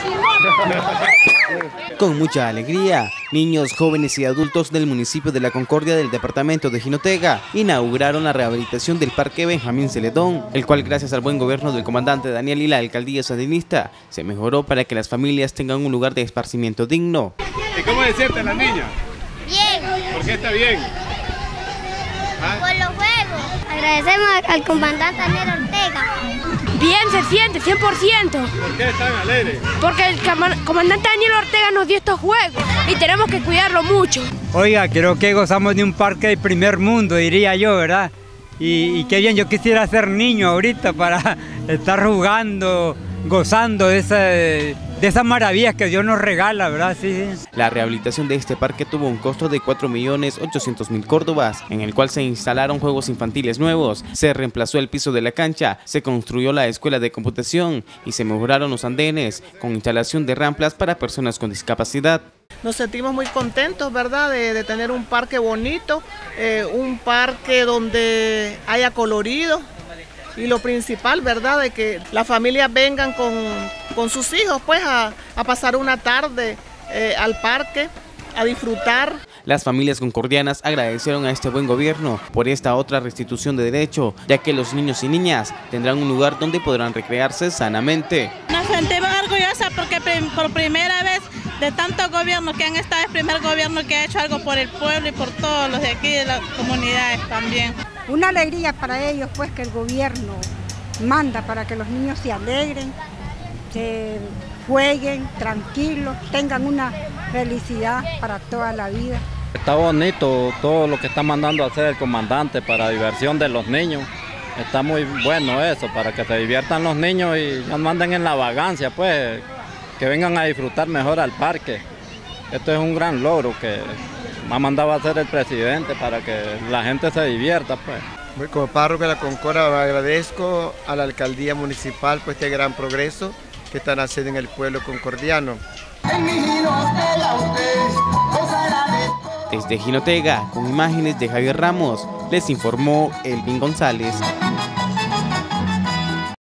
Con mucha alegría, niños, jóvenes y adultos del municipio de La Concordia del departamento de Jinotega inauguraron la rehabilitación del Parque Benjamín Celedón, el cual gracias al buen gobierno del comandante Daniel y la alcaldía sandinista se mejoró para que las familias tengan un lugar de esparcimiento digno. ¿Y cómo se siente la niña? Bien. ¿Por qué está bien? ¿Ah? Por los juegos. Agradecemos al comandante Daniel Ortega. Bien, se siente, 100%. ¿Por qué están alegres? Porque el comandante Daniel Ortega nos dio estos juegos y tenemos que cuidarlo mucho. Oiga, creo que gozamos de un parque de primer mundo, diría yo, ¿verdad? Y qué bien, yo quisiera ser niño ahorita para estar jugando, gozando de esas maravillas que Dios nos regala, ¿verdad? Sí. La rehabilitación de este parque tuvo un costo de 4.800.000 córdobas, en el cual se instalaron juegos infantiles nuevos, se reemplazó el piso de la cancha, se construyó la escuela de computación y se mejoraron los andenes con instalación de rampas para personas con discapacidad. Nos sentimos muy contentos, ¿verdad?, de tener un parque bonito, un parque donde haya colorido. Y lo principal, ¿verdad?, de que las familias vengan con sus hijos pues a pasar una tarde al parque, a disfrutar. Las familias concordianas agradecieron a este buen gobierno por esta otra restitución de derecho, ya que los niños y niñas tendrán un lugar donde podrán recrearse sanamente. Nos sentimos orgullosas porque por primera vez de tantos gobiernos que han estado, es el primer gobierno que ha hecho algo por el pueblo y por todos los de aquí de las comunidades también. Una alegría para ellos, pues, que el gobierno manda para que los niños se alegren, se jueguen tranquilos, tengan una felicidad para toda la vida. Está bonito todo lo que está mandando a hacer el comandante para diversión de los niños. Está muy bueno eso, para que se diviertan los niños y no anden en la vagancia, pues, que vengan a disfrutar mejor al parque. Esto es un gran logro que me ha mandado a hacer el presidente para que la gente se divierta, pues. Como párroco de La Concordia agradezco a la alcaldía municipal por este gran progreso que están haciendo en el pueblo concordiano. Desde Jinotega, con imágenes de Javier Ramos, les informó Elvin González.